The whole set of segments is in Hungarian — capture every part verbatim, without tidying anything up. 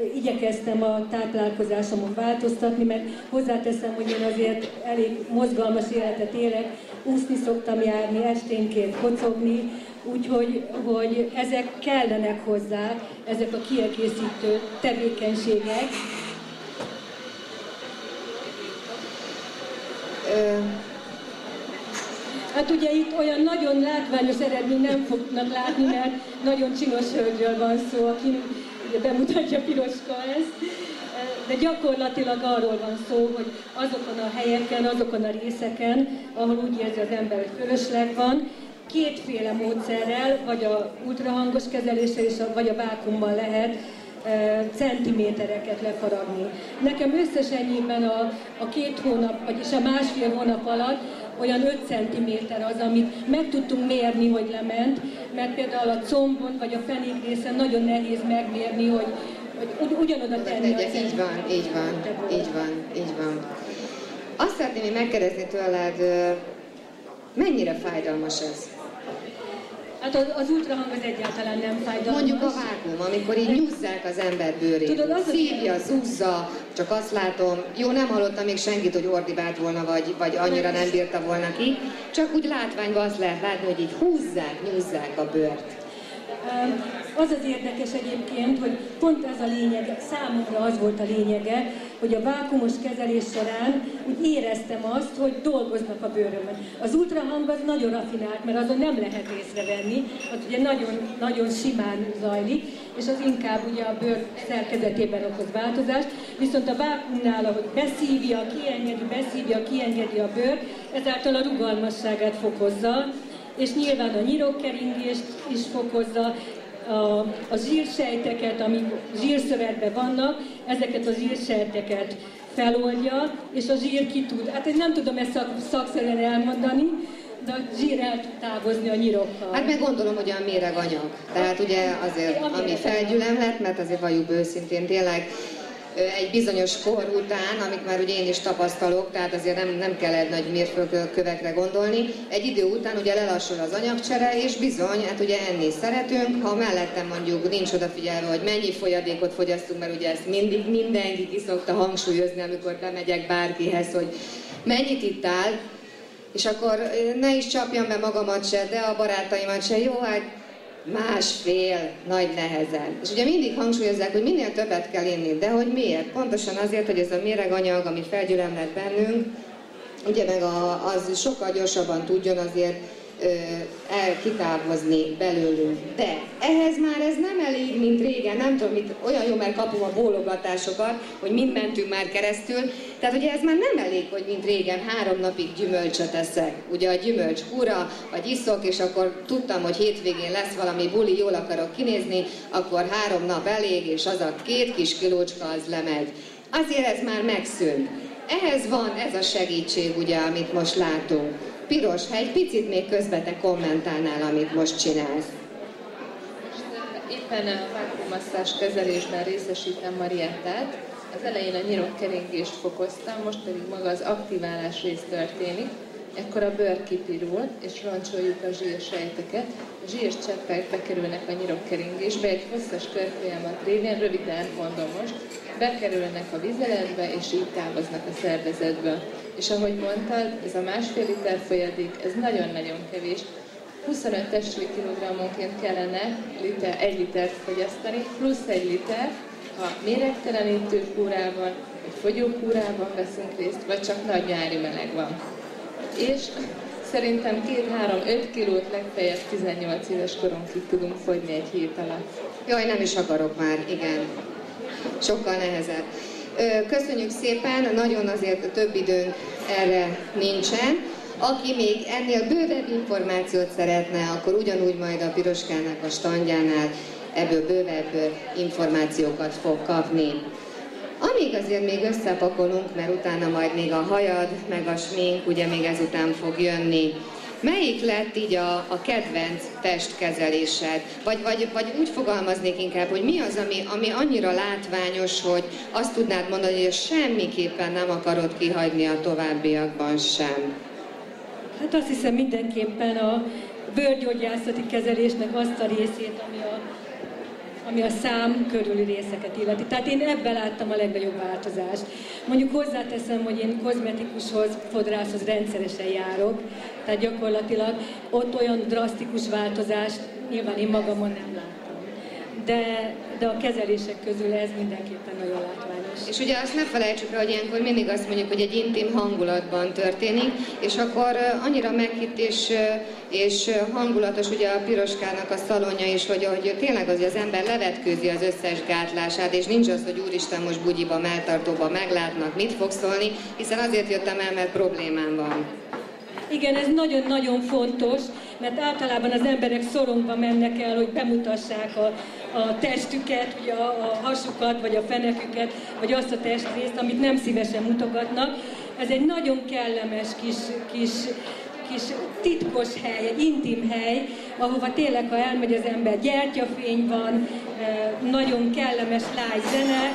igyekeztem a táplálkozásomon változtatni, mert hozzáteszem, hogy én azért elég mozgalmas életet élek, úszni szoktam járni, esténként kocogni, úgyhogy hogy ezek kellenek hozzá, ezek a kiegészítő tevékenységek. Ö... Hát ugye itt olyan nagyon látványos eredmény nem fognak látni, mert nagyon csinos hölgyről van szó, aki bemutatja Piroska ezt, de gyakorlatilag arról van szó, hogy azokon a helyeken, azokon a részeken, ahol úgy érzi az ember, hogy fölösleg van, kétféle módszerrel, vagy a ultrahangos kezeléssel, vagy a vákuummal lehet e, centimétereket lefaragni. Nekem összesennyiben a, a két hónap, vagyis a másfél hónap alatt olyan öt centiméter az, amit meg tudtunk mérni, hogy lement, mert például a combon vagy a fenék részen nagyon nehéz megmérni, hogy, hogy ugy, ugyanoda tenni a centimétert. Így van, így van, így van, így van. Azt szeretném én megkérdezni tőled, mennyire fájdalmas ez? Hát az, az ultrahang az egyáltalán nem fájdalmas. Mondjuk a vákuum, amikor így nyúzzák az ember bőrét. Tudod, az szívja, zúzza, csak azt látom, jó, nem hallottam még senkit, hogy ordibált volna, vagy, vagy annyira nem bírta volna ki, csak úgy látványban azt lehet látni, hogy így húzzák, nyúzzák a bőrt. Az az érdekes egyébként, hogy pont ez a lényeg, számomra az volt a lényege, hogy a vákuumos kezelés során úgy éreztem azt, hogy dolgoznak a bőrömön. Az ultrahang az nagyon raffinált, mert azon nem lehet észrevenni, az ugye nagyon, nagyon simán zajlik, és az inkább ugye a bőr szerkezetében okoz változást, viszont a vákuumnál, ahogy beszívja, kiengedi, beszívja, kiengedi a bőr, ezáltal a rugalmasságát fokozza, és nyilván a nyirokkeringést is fokozza, a, a zsírsejteket, amik zsírszövetben vannak, ezeket a zsírsejteket feloldja, és a zsír ki tud, hát én nem tudom ezt szak, szakszerűen elmondani, de a zsír el tud távozni a nyirokkal. Hát meg gondolom, hogy a méreganyag. Tehát ugye azért, ami felgyülemlet, mert azért valljuk őszintén tényleg, egy bizonyos kor után, amit már ugye én is tapasztalok, tehát azért nem, nem kell egy nagy mérföldkövekre gondolni, egy idő után ugye lelassul az anyagcsere, és bizony, hát ugye enni szeretünk, ha mellettem mondjuk nincs odafigyelve, hogy mennyi folyadékot fogyasztunk, mert ugye ezt mindig mindenki ki szokta hangsúlyozni, amikor bemegyek bárkihez, hogy mennyit ittál, és akkor ne is csapjam be magamat se, de a barátaimat se, jó, hát másfél nagy nehezen. És ugye mindig hangsúlyozzák, hogy minél többet kell inni, de hogy miért? Pontosan azért, hogy ez a méreganyag, ami felgyülemlett bennünk, ugye meg a, az sokkal gyorsabban tudjon azért elkitávozni belőlünk. De ehhez már ez nem elég, mint régen, nem tudom, mit, olyan jó, mert kapom a bólogatásokat, hogy mind mentünk már keresztül, tehát ugye ez már nem elég, hogy mint régen három napig gyümölcsöt eszek. Ugye a gyümölcskúra, vagy iszok, és akkor tudtam, hogy hétvégén lesz valami buli, jól akarok kinézni, akkor három nap elég, és az a két kis kilócska az lemegy. Azért ez már megszűnt. Ehhez van ez a segítség, ugye, amit most látunk. Piros, ha egy picit még közben te kommentálnál, amit most csinálsz. Éppen a vákuummasszázs kezelésben részesítem Mariettát. Az elején a nyirokkeringést fokoztam, most pedig maga az aktiválás rész történik. Ekkor a bőr kipirul, és roncsoljuk a zsírsejteket. A zsírcseppek bekerülnek a nyirokkeringésbe, egy hosszas körfolyamat révén, röviden mondom most, bekerülnek a vizeletbe, és így távoznak a szervezetből. És ahogy mondtad, ez a másfél liter folyadék, ez nagyon-nagyon kevés. huszonöt testsúlykilogrammonként kellene liter, egy litert fogyasztani, plusz egy liter, ha méregtelenítő kúrában, vagy fogyókúrában veszünk részt, vagy csak nagy nyári meleg van. És szerintem két-három-öt kilót legfeljebb tizennyolc éves korunkig tudunk fogyni egy hét alatt. Jaj, nem is akarok már, igen. Sokkal nehezebb. Köszönjük szépen, nagyon azért több időnk erre nincsen. Aki még ennél bővebb információt szeretne, akkor ugyanúgy majd a Piroskának a standjánál ebből bővebb információkat fog kapni. Amíg azért még összepakolunk, mert utána majd még a hajad, meg a smink, ugye még ezután fog jönni. Melyik lett így a, a kedvenc testkezelésed? Vagy, vagy, vagy úgy fogalmaznék inkább, hogy mi az, ami, ami annyira látványos, hogy azt tudnád mondani, hogy semmiképpen nem akarod kihagyni a továbbiakban sem? Hát azt hiszem mindenképpen a bőrgyógyászati kezelésnek azt a részét, ami a ami a szám körüli részeket illeti. Tehát én ebben láttam a legnagyobb változást. Mondjuk hozzáteszem, hogy én kozmetikushoz, fodrászhoz rendszeresen járok, tehát gyakorlatilag ott olyan drasztikus változást nyilván én magamon nem láttam. De, de a kezelések közül ez mindenképpen nagyon látványos. És ugye azt ne felejtsük rá, hogy ilyenkor mindig azt mondjuk, hogy egy intim hangulatban történik, és akkor annyira meghitt és, és hangulatos ugye a Piroskának a szalonja is, hogy, hogy tényleg az, hogy az ember levetkőzi az összes gátlását, és nincs az, hogy úristen most bugyiba, melltartóba meglátnak, mit fog szólni, hiszen azért jöttem el, mert problémám van. Igen, ez nagyon-nagyon fontos, mert általában az emberek szorongva mennek el, hogy bemutassák a, a testüket, ugye a, a hasukat, vagy a feneküket, vagy azt a testrészt, amit nem szívesen mutogatnak. Ez egy nagyon kellemes kis, kis, kis titkos hely, egy intim hely, ahova tényleg, ha elmegy az ember, gyertyafény van, nagyon kellemes lágy zene.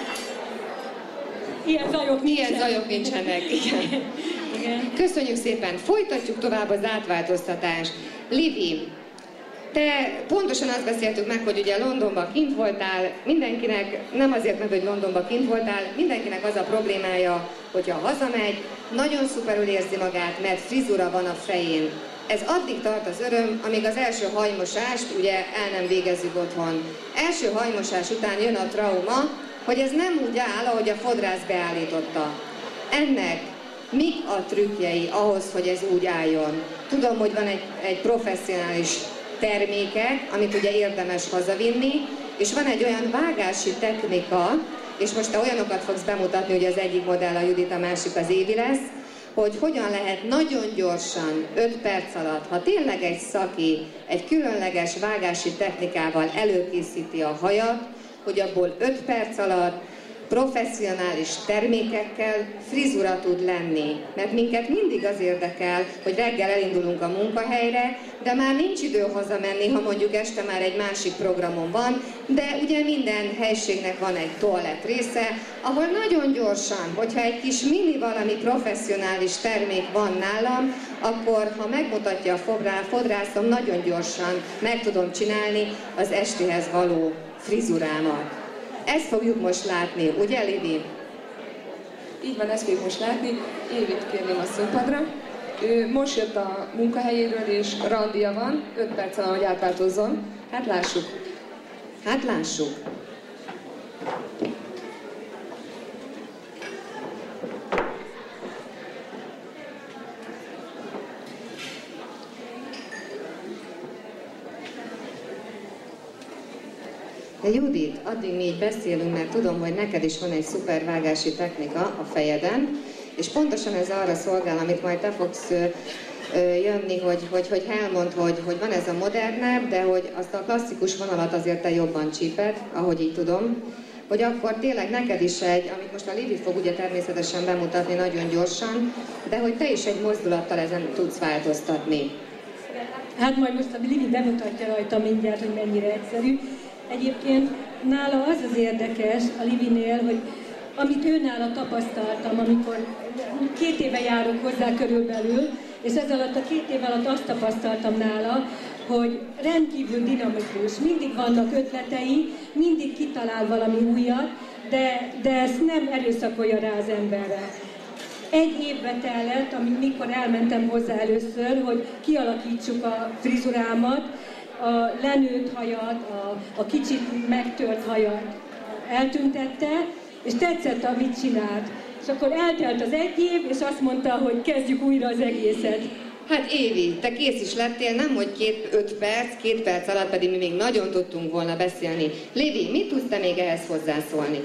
Ilyen zajok nincsenek. Ilyen zajok nincsenek, igen. Igen. Köszönjük szépen! Folytatjuk tovább az átváltoztatást. Livi, te pontosan azt beszéltük meg, hogy ugye Londonban kint voltál, mindenkinek, nem azért, mert hogy Londonban kint voltál, mindenkinek az a problémája, hogyha hazamegy, nagyon szuperül érzi magát, mert frizura van a fején. Ez addig tart az öröm, amíg az első hajmosást ugye el nem végezzük otthon. Első hajmosás után jön a trauma, hogy ez nem úgy áll, ahogy a fodrász beállította. Ennek mik a trükkjei ahhoz, hogy ez úgy álljon? Tudom, hogy van egy, egy professzionális terméke, amit ugye érdemes hazavinni, és van egy olyan vágási technika, és most te olyanokat fogsz bemutatni, hogy az egyik modell a Judit, a másik az Évi lesz, hogy hogyan lehet nagyon gyorsan, öt perc alatt, ha tényleg egy szaki, egy különleges vágási technikával előkészíti a hajat, hogy abból öt perc alatt professzionális termékekkel frizura tud lenni. Mert minket mindig az érdekel, hogy reggel elindulunk a munkahelyre, de már nincs idő hazamenni, ha mondjuk este már egy másik programon van, de ugye minden helységnek van egy toalett része, ahol nagyon gyorsan, hogyha egy kis mini valami professzionális termék van nálam, akkor ha megmutatja a fodrászom, nagyon gyorsan meg tudom csinálni az estihez való frizurámat. Ezt fogjuk most látni, ugye Livi? Így van, ezt fogjuk most látni. Évit kérném a színpadra. Ő most jött a munkahelyéről, és randia van, öt perc alatt, hogy átváltozzon. Hát lássuk. Hát lássuk. De Judit, addig mi így beszélünk, mert tudom, hogy neked is van egy szuper vágási technika a fejeden, és pontosan ez arra szolgál, amit majd te fogsz ö, ö, jönni, hogy, hogy, hogy elmondd, hogy, hogy van ez a modernebb, de hogy azt a klasszikus vonalat azért te jobban csíped, ahogy így tudom, hogy akkor tényleg neked is egy, amit most a Livi fog ugye természetesen bemutatni nagyon gyorsan, de hogy te is egy mozdulattal ezen tudsz változtatni. Hát majd most a Livi bemutatja rajta mindjárt, hogy mennyire egyszerű. Egyébként nála az az érdekes a Livinél, hogy amit ő nála tapasztaltam, amikor két éve járok hozzá körülbelül, és ez alatt a két év alatt azt tapasztaltam nála, hogy rendkívül dinamikus, mindig vannak ötletei, mindig kitalál valami újat, de, de ezt nem erőszakolja rá az emberre. Egy évbe tellett, amikor elmentem hozzá először, hogy kialakítsuk a frizurámat, a lenőtt hajat, a, a kicsit megtört hajat eltüntette, és tetszett, amit csinált. És akkor eltelt az egy év, és azt mondta, hogy kezdjük újra az egészet. Hát Évi, te kész is lettél, nem hogy két, öt perc, két perc alatt pedig mi még nagyon tudtunk volna beszélni. Livi, mit tudsz te még ehhez hozzászólni?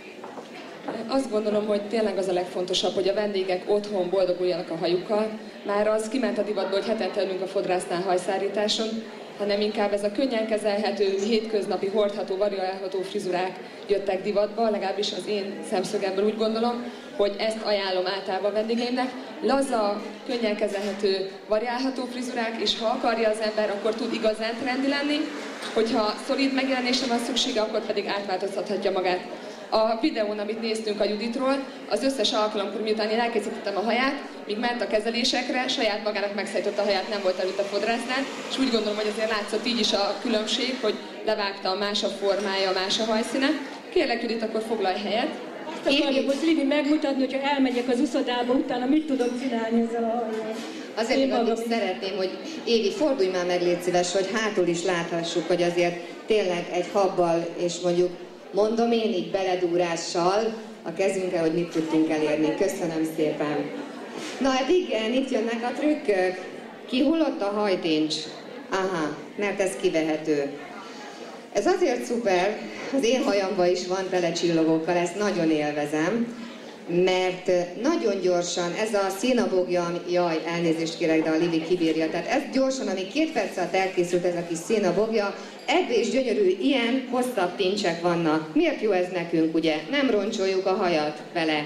Azt gondolom, hogy tényleg az a legfontosabb, hogy a vendégek otthon boldoguljanak a hajukkal. Már az kiment a divatból, hogy hetente ülünk a fodrásznál hajszárításon, hanem inkább ez a könnyen kezelhető, hétköznapi, hordható, variálható frizurák jöttek divatba, legalábbis az én szemszögemből úgy gondolom, hogy ezt ajánlom általában vendégeimnek. Laza, könnyen kezelhető, variálható frizurák, és ha akarja az ember, akkor tud igazán trendi lenni, hogyha szolid megjelenésre van szüksége, akkor pedig átváltoztathatja magát. A videón, amit néztünk a Juditról, az összes alkalomkor, miután én elkészítettem a haját, míg ment a kezelésekre, saját magának megszállította a haját, nem volt előtt a fodrásznál, és úgy gondolom, hogy azért látszott így is a különbség, hogy levágta, más a formája, más a hajszíne. Kérlek, Judit, akkor foglalj helyet. Azt akarja most Livi megmutatni, hogyha elmegyek az uszodába, utána mit tudok csinálni ezzel a hajjal. Azért még addig szeretném, hogy Évi, fordulj már meg, légy szíves, hogy hátul is láthassuk, hogy azért tényleg egy habbal, és mondjuk mondom én így beledúrással a kezünkkel, hogy mit tudtunk elérni. Köszönöm szépen. Na hát igen, itt jönnek a trükkök. Kihullott a hajtincs? Aha, mert ez kivehető. Ez azért szuper, az én hajamban is van tele csillogókkal, ezt nagyon élvezem, mert nagyon gyorsan ez a színabogja, jaj, elnézést kérek, de a Livi kibírja, tehát ez gyorsan, amíg két perc alatt elkészült ez a kis színabogja, ebből is gyönyörű, ilyen hosszabb tincsek vannak. Miért jó ez nekünk, ugye? Nem roncsoljuk a hajat vele.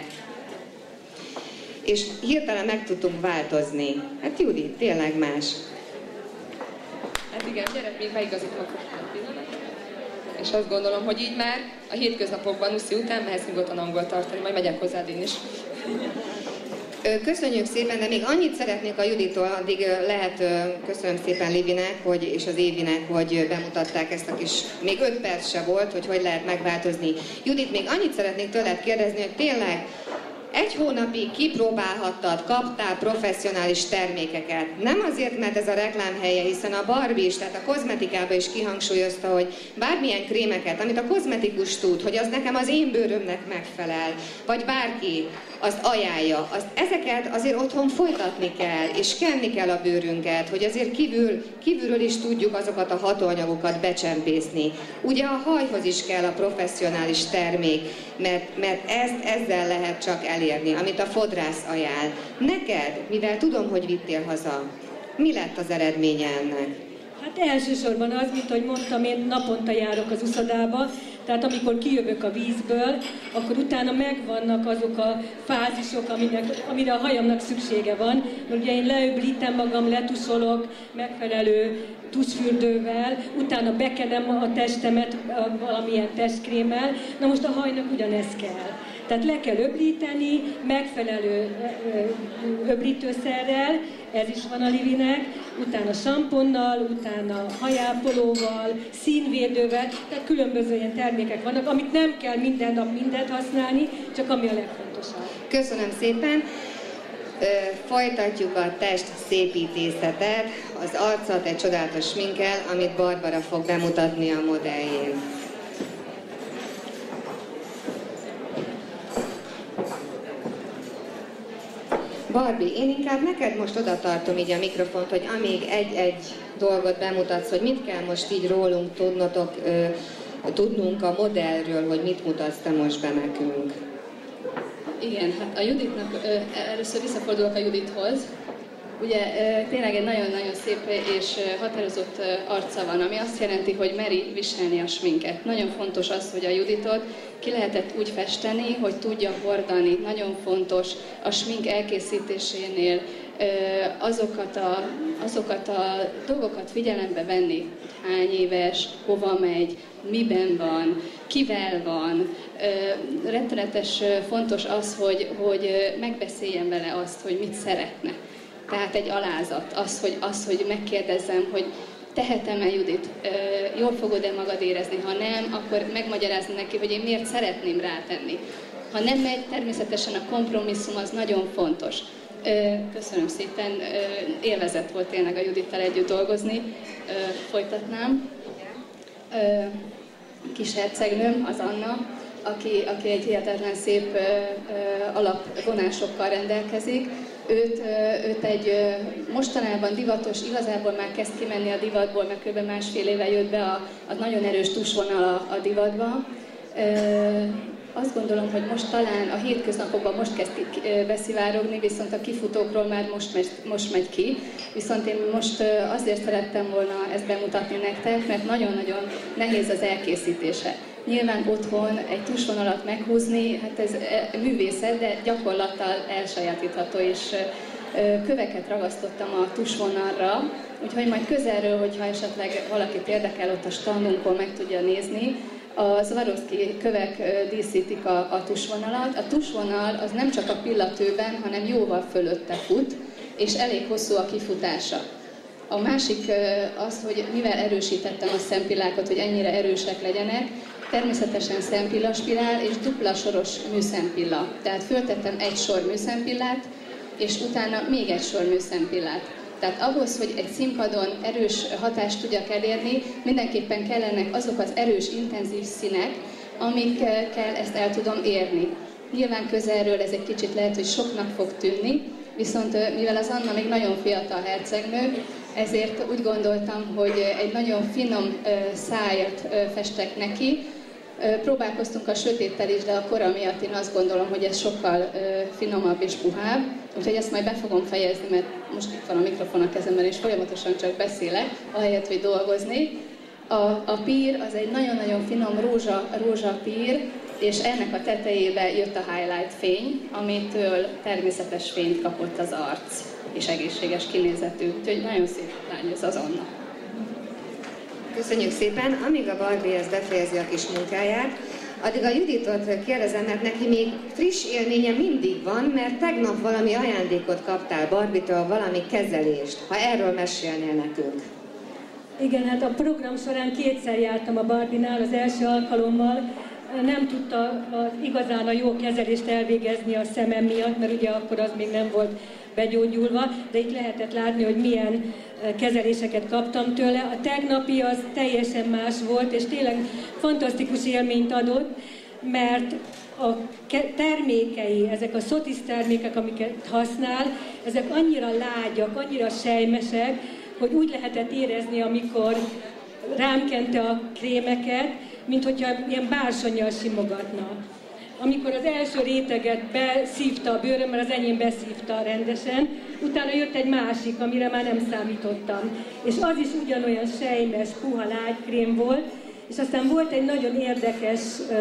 És hirtelen meg tudtunk változni. Hát Judit, tényleg más. Hát igen, gyere, még beigazítom a pillanat. És azt gondolom, hogy így már a hétköznapokban uszi után mehetsz nyugodtan angolt tartani, majd megyek hozzád én is. Köszönjük szépen, de még annyit szeretnék a Judittól, addig lehet, köszönöm szépen Livinek, hogy, és az Évinek, hogy bemutatták ezt a kis, még öt perc se volt, hogy hogy lehet megváltozni. Judit, még annyit szeretnék tőled kérdezni, hogy tényleg egy hónapig kipróbálhattad, kaptál professzionális termékeket. Nem azért, mert ez a reklámhelye, hiszen a Barbie is, tehát a kozmetikában is kihangsúlyozta, hogy bármilyen krémeket, amit a kozmetikus tud, hogy az nekem az én bőrömnek megfelel, vagy bárki azt ajánlja, azt, ezeket azért otthon folytatni kell, és kenni kell a bőrünket, hogy azért kívül, kívülről is tudjuk azokat a hatóanyagokat becsempészni. Ugye a hajhoz is kell a professzionális termék, mert, mert ezt ezzel lehet csak elérni, amit a fodrász ajánl. Neked, mivel tudom, hogy vittél haza, mi lett az eredménye ennek? Hát elsősorban az, mint ahogy mondtam, én naponta járok az uszodába, tehát amikor kijövök a vízből, akkor utána megvannak azok a fázisok, aminek, amire a hajamnak szüksége van. Ugye én leöblítem magam, letusolok megfelelő tusfürdővel, utána bekenem a testemet valamilyen testkrémmel. Na most a hajnak ugyanez kell. Tehát le kell öblíteni, megfelelő öblítőszerrel, ez is van a Livinek, utána samponnal, utána hajápolóval, színvédővel, tehát különböző ilyen termékek vannak, amit nem kell minden nap mindent használni, csak ami a legfontosabb. Köszönöm szépen! Folytatjuk a test szépítészetet, az arcot egy csodálatos sminkkel, amit Barbara fog bemutatni a modelljén. Barbie, én inkább neked most oda tartom így a mikrofont, hogy amíg egy-egy dolgot bemutatsz, hogy mit kell most így rólunk tudnotok, ö, tudnunk a modellről, hogy mit mutatsz te most be nekünk. Igen, hát a Juditnak, ö, először visszafordulok a Judithoz. Ugye ö, tényleg egy nagyon-nagyon szép és határozott arca van, ami azt jelenti, hogy meri viselni a sminket. Nagyon fontos az, hogy a Juditot ki lehetett úgy festeni, hogy tudja hordani. Nagyon fontos a smink elkészítésénél ö, azokat, a, azokat a dolgokat figyelembe venni, hány éves, hova megy, miben van, kivel van. Ö, rettenetes fontos az, hogy, hogy megbeszéljen vele azt, hogy mit szeretne. Tehát egy alázat, az, hogy, az, hogy megkérdezzem, hogy tehetem-e, Judit, jól fogod-e magad érezni, ha nem, akkor megmagyarázni neki, hogy én miért szeretném rátenni. Ha nem megy, természetesen a kompromisszum az nagyon fontos. Köszönöm szépen, élvezett volt tényleg a Judittal együtt dolgozni, folytatnám. Kis hercegnőm, az Anna, aki, aki egy hihetetlen szép alapvonásokkal rendelkezik. Őt, őt egy mostanában divatos, igazából már kezd kimenni a divatból, mert kb. Másfél éve jött be a, a nagyon erős tusvonal a, a divatba. Azt gondolom, hogy most talán a hétköznapokban most kezd beszivárogni, viszont a kifutókról már most megy, most megy ki. Viszont én most azért szerettem volna ezt bemutatni nektek, mert nagyon-nagyon nehéz az elkészítése. Nyilván otthon egy tusvonalat meghúzni, hát ez művészet, de gyakorlattal elsajátítható, és köveket ragasztottam a tusvonalra, úgyhogy majd közelről, hogyha esetleg valakit érdekel, ott a standunkon meg tudja nézni. A Swarovski kövek díszítik a, a tusvonalat. A tusvonal az nem csak a pillatőben, hanem jóval fölötte fut, és elég hosszú a kifutása. A másik az, hogy mivel erősítettem a szempillákat, hogy ennyire erősek legyenek, természetesen szempillaspirál és dupla soros műszempilla. Tehát föltettem egy sor műszempillát, és utána még egy sor műszempillát. Tehát ahhoz, hogy egy színpadon erős hatást tudjak elérni, mindenképpen kellenek azok az erős, intenzív színek, amikkel ezt el tudom érni. Nyilván közelről ez egy kicsit lehet, hogy soknak fog tűnni, viszont mivel az Anna még nagyon fiatal hercegnő, ezért úgy gondoltam, hogy egy nagyon finom szájat festek neki. Próbálkoztunk a sötéttel is, de a kora miatt én azt gondolom, hogy ez sokkal finomabb és puhább. Úgyhogy ezt majd be fogom fejezni, mert most itt van a mikrofon a kezemben, és folyamatosan csak beszélek, ahelyett, hogy dolgoznék. A, a pír az egy nagyon-nagyon finom rózsa, rózsa pír, és ennek a tetejébe jött a highlight fény, amitől természetes fényt kapott az arc, és egészséges kinézetű. Úgyhogy nagyon szép lány ez az Anna. Köszönjük szépen! Amíg a Barbie ezt befejezi a kis munkáját, addig a Juditot kérdezem, mert neki még friss élménye mindig van, mert tegnap valami ajándékot kaptál Barbie-től, valami kezelést. Ha erről mesélnél nekünk. Igen, hát a program során kétszer jártam a Barbie-nál, az első alkalommal nem tudta az, igazán a jó kezelést elvégezni a szemem miatt, mert ugye akkor az még nem volt begyógyulva, de itt lehetett látni, hogy milyen kezeléseket kaptam tőle. A tegnapi az teljesen más volt, és tényleg fantasztikus élményt adott, mert a termékei, ezek a Sotis termékek, amiket használ, ezek annyira lágyak, annyira sejmesek, hogy úgy lehetett érezni, amikor rám kente a krémeket, mint hogyha ilyen bársonnyal simogatna. Amikor az első réteget beszívta a bőröm, mert az enyém beszívta rendesen, utána jött egy másik, amire már nem számítottam. És az is ugyanolyan sejmes, puha lágykrém volt, és aztán volt egy nagyon érdekes ö,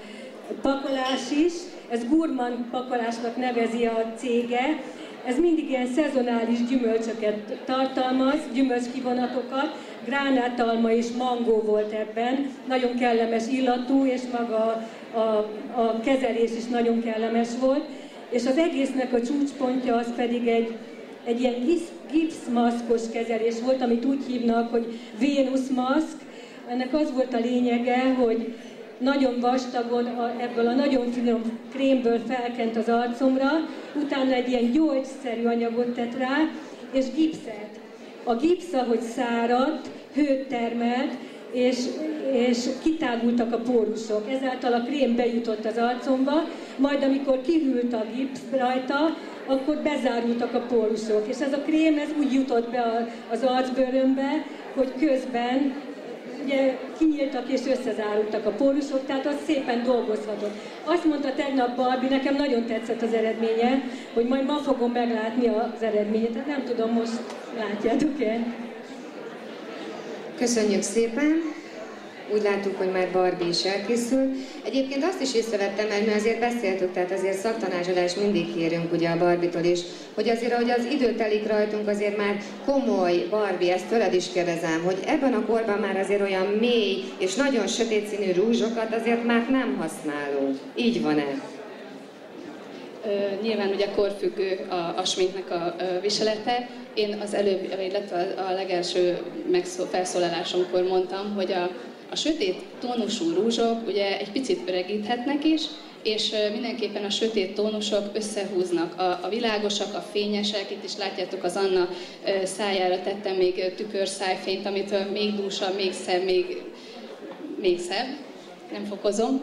pakolás is, ez Gourmand pakolásnak nevezi a cége, ez mindig ilyen szezonális gyümölcsöket tartalmaz, gyümölcskivonatokat, gránátalma és mangó volt ebben, nagyon kellemes illatú, és maga a, a kezelés is nagyon kellemes volt. És az egésznek a csúcspontja az pedig egy, egy ilyen gipszmaszkos kezelés volt, amit úgy hívnak, hogy Vénuszmaszk. Ennek az volt a lényege, hogy nagyon vastagon, a, ebből a nagyon finom krémből felkent az arcomra, utána egy ilyen gyógyszerű anyagot tett rá, és gipszet. A gipsz, ahogy száradt, hőt termelt, és, és kitágultak a pórusok. Ezáltal a krém bejutott az arcomba, majd amikor kihűlt a gipsz rajta, akkor bezárultak a pórusok. És ez a krém ez úgy jutott be az arcbőrömbe, hogy közben ugye kinyíltak és összezárultak a pórusok, tehát az szépen dolgozhatott. Azt mondta tegnap Barbie, nekem nagyon tetszett az eredménye, hogy majd ma fogom meglátni az eredményet. Tehát nem tudom, most látjátok-e? Köszönjük szépen! Úgy láttuk, hogy már Barbie is elkészült. Egyébként azt is észrevettem, mert mi azért beszéltük, tehát azért szaktanácsolást mindig kérünk ugye a Barbie-tól is, hogy azért, ahogy az idő telik rajtunk, azért már komoly Barbie, ezt tőled is kérdezem, hogy ebben a korban már azért olyan mély és nagyon sötét színű rúzsokat azért már nem használunk. Így van-e? Uh, nyilván ugye korfüggő a, a sminknek a uh, viselete. Én az előbb, illetve a legelső felszólalásomkor mondtam, hogy a, a sötét tónusú rúzsok ugye egy picit öregíthetnek is, és uh, mindenképpen a sötét tónusok összehúznak. A, a világosak, a fényesek, itt is látjátok az Anna uh, szájára tettem még tükörszájfényt, amitől még dúsabb, még szebb, még, még szebb. Nem fokozom.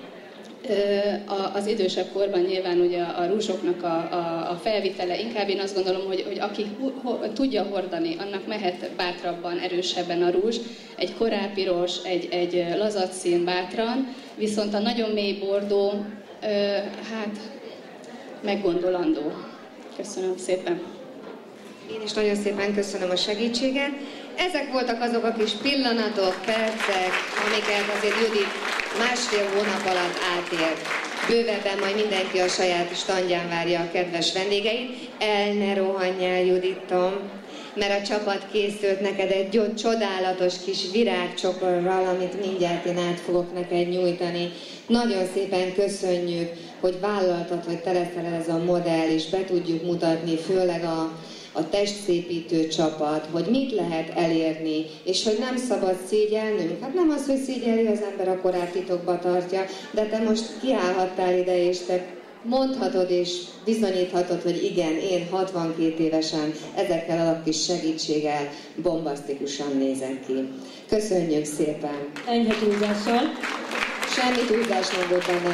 Az idősebb korban nyilván ugye a rúzsoknak a, a, a felvitele, inkább én azt gondolom, hogy, hogy aki hu, hu, tudja hordani, annak mehet bátrabban, erősebben a rúzs. Egy korápiros, egy, egy lazac szín bátran, viszont a nagyon mély bordó, hát meggondolandó. Köszönöm szépen. Én is nagyon szépen köszönöm a segítséget. Ezek voltak azok a kis pillanatok, percek, amiket azért Judit másfél hónap alatt átélt. Bővebben majd mindenki a saját standján várja a kedves vendégeit. El ne rohanjál, Juditom, mert a csapat készült neked egy csodálatos kis virágcsokorral, amit mindjárt én át fogok neked nyújtani. Nagyon szépen köszönjük, hogy vállaltad, hogy te leszel ez a modell, és be tudjuk mutatni, főleg a a testszépítő csapat, hogy mit lehet elérni, és hogy nem szabad szégyelnünk. Hát nem az, hogy szégyelli az ember, a korát titokba tartja, de te most kiállhattál ide, és te mondhatod és bizonyíthatod, hogy igen, én hatvankét évesen ezekkel a kis segítséggel bombasztikusan nézek ki. Köszönjük szépen! Enyhe túlzással. Semmi túlzás nem volt benne.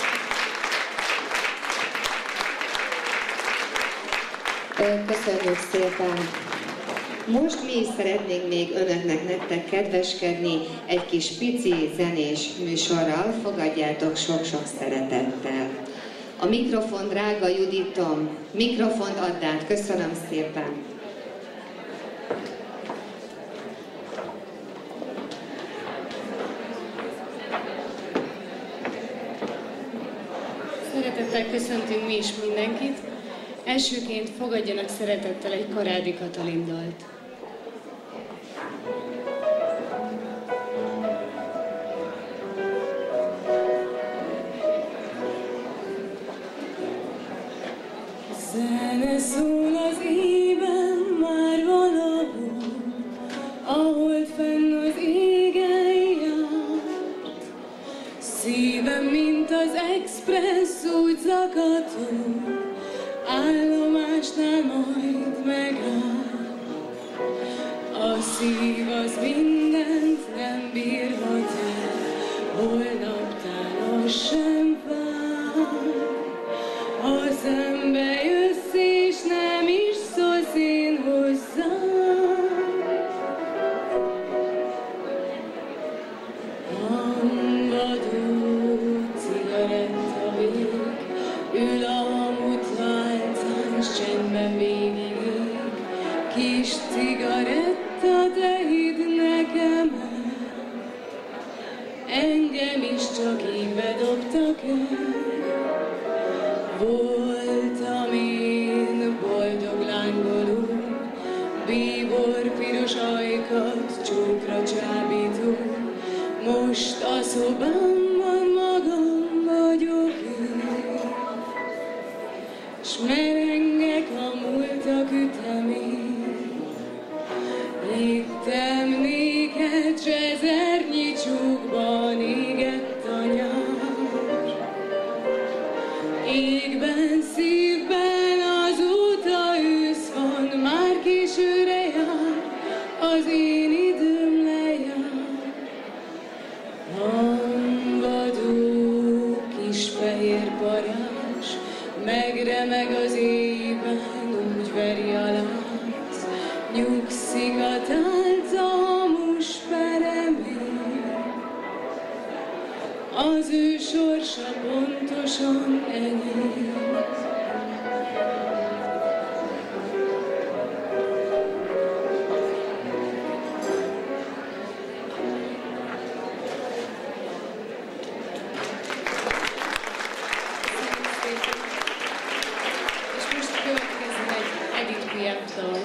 Köszönjük szépen! Most mi is szeretnénk még önöknek, nektek kedveskedni egy kis pici zenés műsorral, fogadjátok sok-sok szeretettel. A mikrofon, drága Juditom, mikrofont add át, köszönöm szépen! Szeretettel köszöntünk mi is mindenkit. Elsőként fogadjanak szeretettel egy Karádi Katalin dalt. Zene szól az ében már valahol, ahol fenn az égen járt. Szívem, mint az expressz úgy zakatol, állomásnál majd megáll. A szív az mindent nem bírhat el, holnaptán az sem vár. Ha szembe jössz és nem is szólsz én hozzám, hangadó cigaretta vég, ül a hamut válcán, s csendben végig ég. Kis cigaretta, te hidd nekem el, engem is csak így bedobtak el. Voltam én boldog lángoló, bíbor piros ajkat, csókra csábító. Most a szobámban magam vagyok én, s merengek a múltak ütemén. Hittem néked, s ezernyi csókban égett a nyár. Égben, szívben azóta ősz van, már későre jár, az én időm lejár. Hangadó kis fehér parázs, megremeg az éjben, úgy veri a láz. Nyugszik a tálca hamus peremén, az ő sorsa pontosan enyém. És most következzen egy Edith Piaf dal.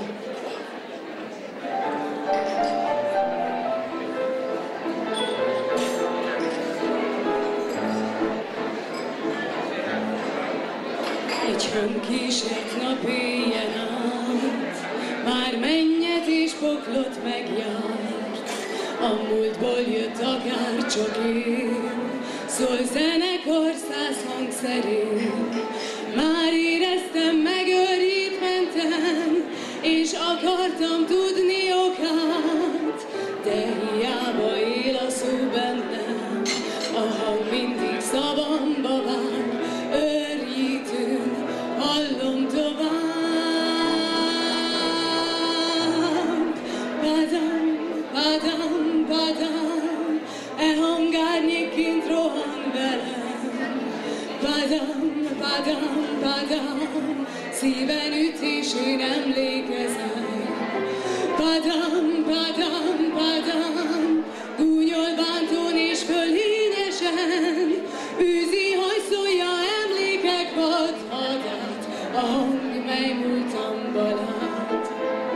Egy hangkísért nap éjjel át, már mennyet és poklot megjárt. A múltból jött akár csak én, szól zenekar száz hangszerén. Már éreztem, megőrít mentem, és akartam tudni okát, de hiába él a szó bennem, a hang mindig szavamba vár. Őrjítőn hallom tovább. Padam, padam, padam, e hangárnyék kint rohan velem. Padam, padam, padam, szíven ütésén emlékezem. Padam, padam, padam, gúnyol bántón és fölényesen, űzi hajszolja emlékek vad hadát, a hang, mely múltamban lát.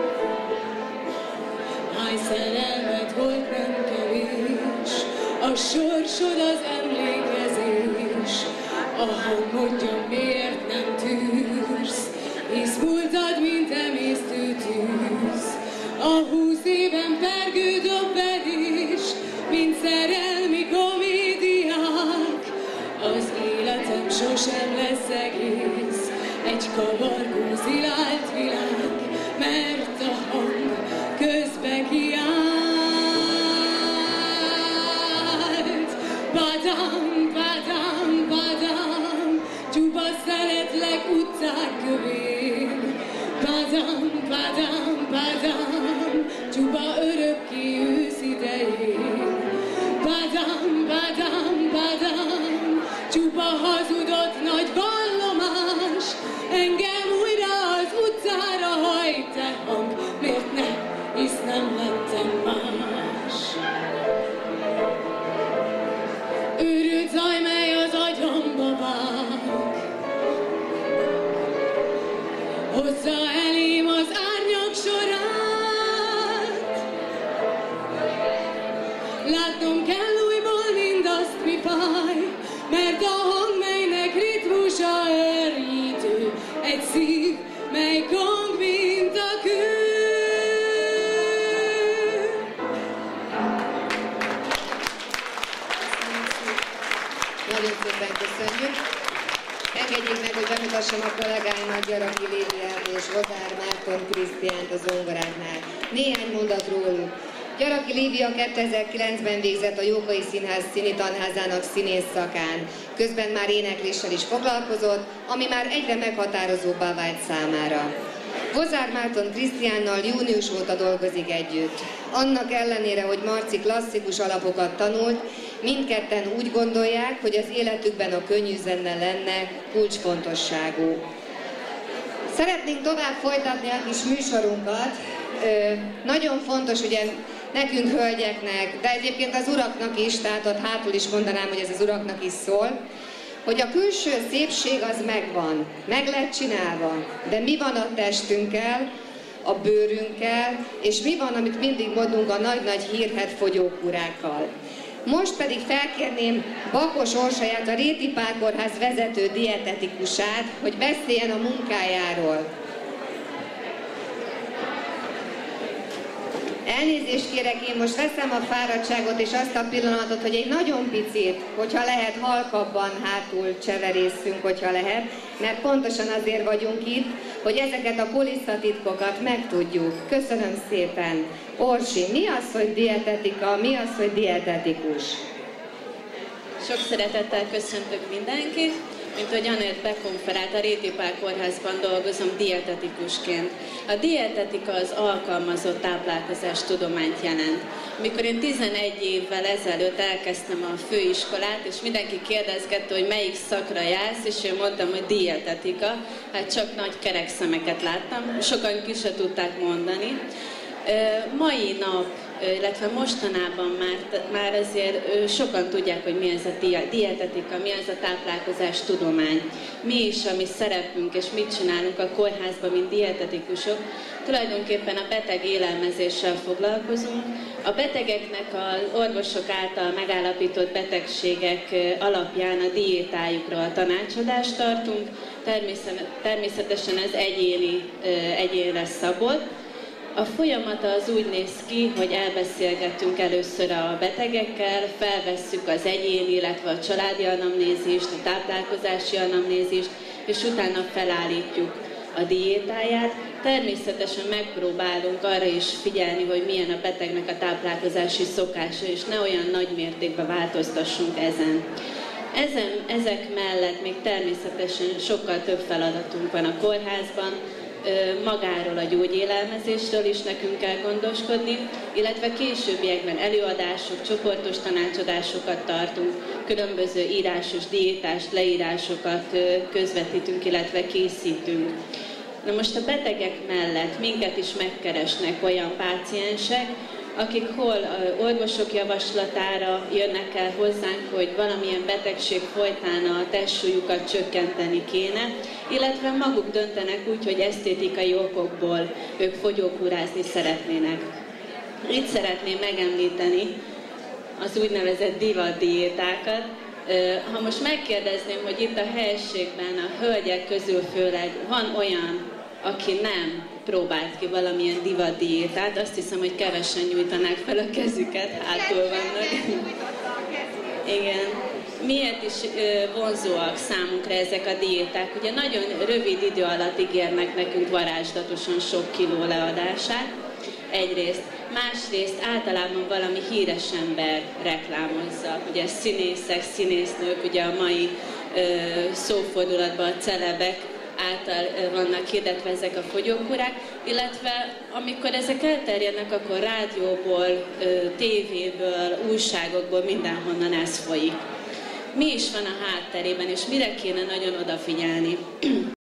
Hány szerelmet volt nem kevés, a sorsod az emlékezés. A hang mondja, miért nem tűrsz, hisz múltad, mint emésztő sosem lesz egész, egy kavargó zilált világ, mert a hang közbe kiállt. Padam, padam, padam, csupa szeretlek utcák kövén. Padam, padam, padam, csupa örökké ősz idején. Padam, padam, padam, csupa hazudott nagy vallomás, engem újra az utcára hajt te hang, miért ne, hisz nem lettem más. Őrült zaj, mely az agyamba vág, hozza elém az árnyak sorát. Látnom kell újból mindazt, mi fáj, mert a hang, melynek ritmusa örjítő, egy szív, mely kong, mint a kő. Nagyon szépen köszönjük. Engedjék meg, hogy bemutassam a kollégáimat, Gyaraki Léviát és Vozár Márton Krisztiánt a zongoráknál. Néhány mondat róluk. Gyaraki Lívia kétezer-kilencben végzett a Jókai Színház színitanházának színész szakán. Közben már énekléssel is foglalkozott, ami már egyre meghatározóbbá vált számára. Vozár Márton Krisztiánnal június óta dolgozik együtt. Annak ellenére, hogy Marci klasszikus alapokat tanult, mindketten úgy gondolják, hogy az életükben a könnyű zene lenne kulcsfontosságú. Szeretnénk tovább folytatni a kis műsorunkat. Ö, nagyon fontos ugye nekünk hölgyeknek, de egyébként az uraknak is, tehát ott hátul is mondanám, hogy ez az uraknak is szól, hogy a külső szépség az megvan, meg lett csinálva, de mi van a testünkkel, a bőrünkkel, és mi van, amit mindig mondunk a nagy-nagy hírhedt fogyókúrákkal. Most pedig felkérném Bakos Orsolyát, a Réti Pál Kórház vezető dietetikusát, hogy beszéljen a munkájáról. Elnézést kérek, én most veszem a fáradtságot és azt a pillanatot, hogy egy nagyon picit, hogyha lehet, halkabban hátul cseverészünk, hogyha lehet, mert pontosan azért vagyunk itt, hogy ezeket a kulisszatitkokat megtudjuk. Köszönöm szépen. Orsi, mi az, hogy dietetika, mi az, hogy dietetikus? Sok szeretettel köszöntök mindenkit. Mint ahogy Anett bekonferált, a Réti Pál Kórházban dolgozom dietetikusként. A dietetika az alkalmazott táplálkozás tudományt jelent. Amikor én tizenegy évvel ezelőtt elkezdtem a főiskolát, és mindenki kérdezgette, hogy melyik szakra jársz, és én mondtam, hogy dietetika, hát csak nagy kerek szemeket láttam, sokan ki se tudták mondani. Mai nap, illetve mostanában már, már azért sokan tudják, hogy mi ez a dietetika, mi ez a táplálkozás tudomány. Mi is a mi szerepünk, és mit csinálunk a kórházban, mint dietetikusok. Tulajdonképpen a beteg élelmezéssel foglalkozunk. A betegeknek az orvosok által megállapított betegségek alapján a diétájukra tanácsadást tartunk. Természetesen ez egyéni, egyénre szabott. A folyamata az úgy néz ki, hogy elbeszélgetünk először a betegekkel, felvesszük az egyéni, illetve a családi anamnézist, a táplálkozási anamnézist, és utána felállítjuk a diétáját. Természetesen megpróbálunk arra is figyelni, hogy milyen a betegnek a táplálkozási szokása, és ne olyan nagy mértékben változtassunk ezen. Ezen, ezek mellett még természetesen sokkal több feladatunk van a kórházban, magáról a gyógyélelmezésről is nekünk kell gondoskodni, illetve későbbiekben előadások, csoportos tanácsadásokat tartunk, különböző írásos, diétás leírásokat közvetítünk, illetve készítünk. Na most a betegek mellett minket is megkeresnek olyan páciensek, akik hol orvosok javaslatára jönnek el hozzánk, hogy valamilyen betegség folytán a testsúlyukat csökkenteni kéne, illetve maguk döntenek úgy, hogy esztétikai okokból ők fogyókúrázni szeretnének. Itt szeretném megemlíteni az úgynevezett divat diétákat. Ha most megkérdezném, hogy itt a helységben a hölgyek közül főleg van olyan, aki nem próbált ki valamilyen divat diétát, azt hiszem, hogy kevesen nyújtanák fel a kezüket, hátul vannak. Igen. Miért is vonzóak számunkra ezek a diéták? Ugye nagyon rövid idő alatt ígérnek nekünk varázslatosan sok kiló leadását, egyrészt. Másrészt általában valami híres ember reklámozza. Ugye színészek, színésznők, ugye a mai ö, szófordulatban a celebek által ö, vannak hirdetve ezek a fogyókúrák, illetve amikor ezek elterjednek, akkor rádióból, ö, tévéből, újságokból, mindenhonnan ez folyik. Mi is van a hátterében, és mire kéne nagyon odafigyelni?